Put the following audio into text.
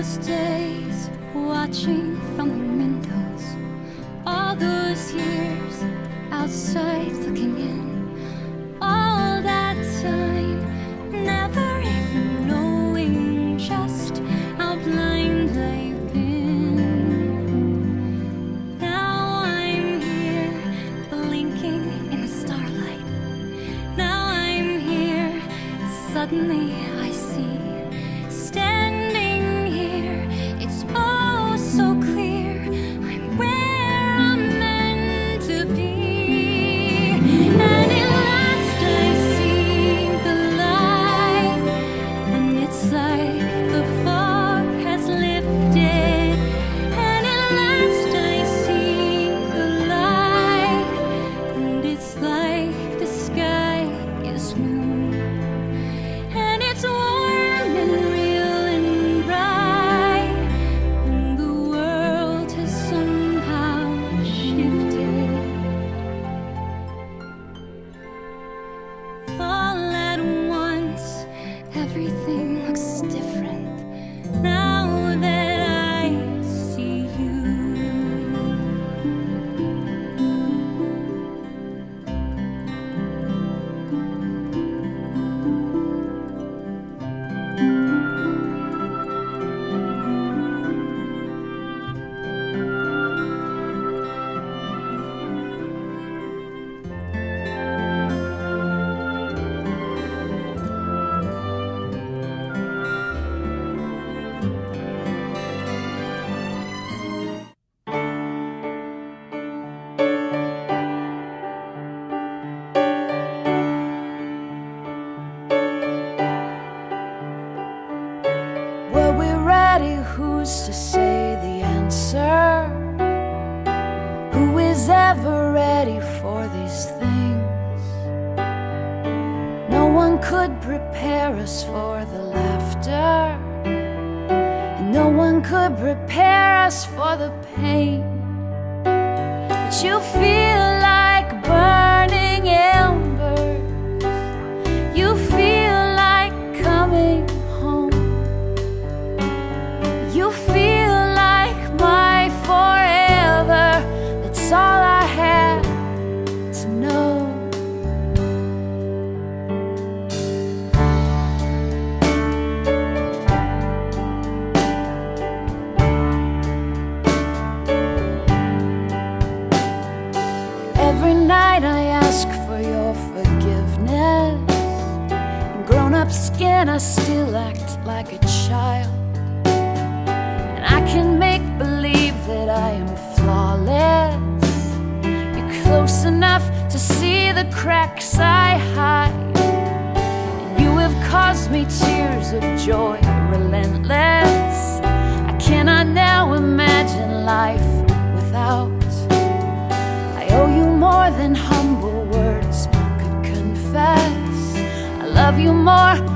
those days, watching from the windows, all those years outside looking in, all that time, never even knowing just how blind I've been. Now I'm here, blinking in the starlight. Now I'm here, suddenly I see, standing here, it's oh so clear, I'm where I'm meant to be. And at last I see the light, and it's like the fog has lifted. And at last I see the light, and it's like the sky is new, and it's warm and real and bright, and the world has somehow shifted. All at once, everything looks different now that I see you. Were we ready? Who's to say the answer? Who is ever ready for these things? No one could prepare us for the laughter, and no one could prepare us for the pain. But you feel like burning embers, you feel like coming home. You feel like my forever, that's all I had to know. Every night I ask for your forgiveness. In grown-up skin I still act like a child, I can make believe that I am flawless. You're close enough to see the cracks I hide, and you have caused me tears of joy, relentless. I cannot now imagine life without. I owe you more than humble words could confess. I love you more